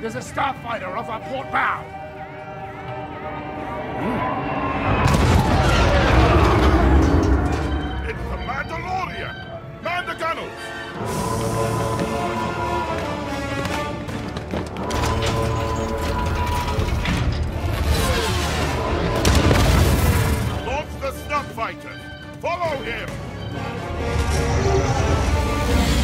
There's a starfighter off our port bow! It's the Mandalorian! Man the gunnels! Launch the starfighters! Follow him!